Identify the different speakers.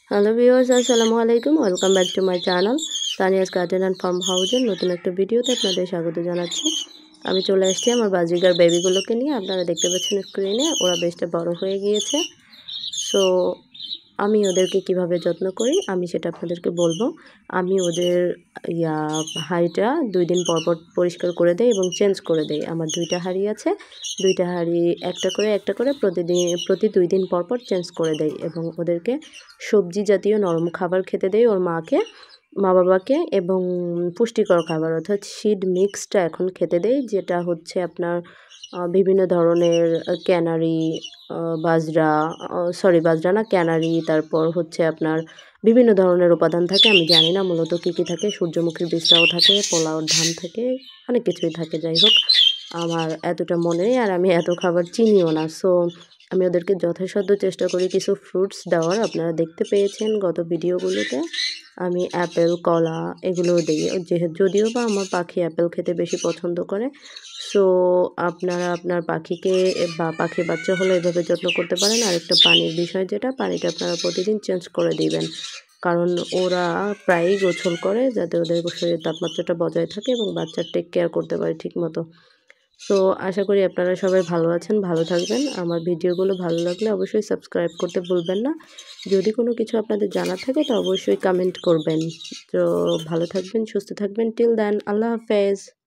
Speaker 1: Hello viewers, আসসালামু আলাইকুম। Welcome back to my channel Tania's garden and farm হাউসের নতুন একটা ভিডিওতে আপনাদের স্বাগত জানাচ্ছি। আমি চলে আসছি আমার বাজিগার বেবিগুলোকে নিয়ে। আপনারা দেখতে পাচ্ছেন স্ক্রিনে ওরা বেশটা বড় হয়ে গিয়েছে। সো আমি ওদেরকে কিভাবে যত্ন করি আমি সেটা আপনাদেরকে বলবো। আমি ওদের ইয়া হাঁড়িটা ২ দিন পর পর পরিষ্কার করে দেই এবং চেঞ্জ করে দেই। আমার ২ টা হাঁড়ি আছে। ২ টা হাঁড়ি একটা করে প্রতি ২ দিন পর পর চেঞ্জ করে দেই এবং ওদেরকে সবজি জাতীয় নরম খাবার খেতে দেই ওর মা-বাবাকে এবং পুষ্টিকর খাবার অর্থাৎ সিড মিক্সটা এখন খেতে দেই, যেটা হচ্ছে আপনার বিভিন্ন ধরনের ক্যানারি, বাজরা, বাজরা না, ক্যানারি, তারপর হচ্ছে আপনার বিভিন্ন ধরনের উপাদান থাকে। আমি জানি না মূলত কী থাকে। সূর্যমুখীর বীজটাও থাকে, পোলাওর ধান থাকে, অনেক কিছুই থাকে। যাই হোক, আমার এতটা মনে নেই আর আমি এত খাবার চিনিও না। সো আমি ওদেরকে যথাসাধ্য চেষ্টা করি কিছু ফ্রুটস দেওয়ার। আপনারা দেখতে পেয়েছেন গত ভিডিওগুলোতে আমি অ্যাপেল, কলা এগুলোও দিই। যদিও বা আমার পাখি অ্যাপেল খেতে বেশি পছন্দ করে। সো আপনারা আপনার পাখিকে বা পাখির বাচ্চা হলে এভাবে যত্ন করতে পারেন। আরেকটা পানির বিষয়, যেটা পানিটা আপনারা প্রতিদিন চেঞ্জ করে দিবেন। কারণ ওরা প্রায়ই গোসল করে যাতে ওদের শরীরের তাপমাত্রাটা বজায় থাকে এবং বাচ্চার টেক কেয়ার করতে পারে ঠিকমতো। সো আশা করি আপনারা সবাই ভালো আছেন, ভালো থাকবেন। আমার ভিডিওগুলো ভালো লাগলে অবশ্যই সাবস্ক্রাইব করতে ভুলবেন না। যদি কোনো কিছু আপনাদের জানার থাকে তো অবশ্যই কমেন্ট করবেন। তো ভালো থাকবেন, সুস্থ থাকবেন। টিল দেন আল্লাহ হাফেজ।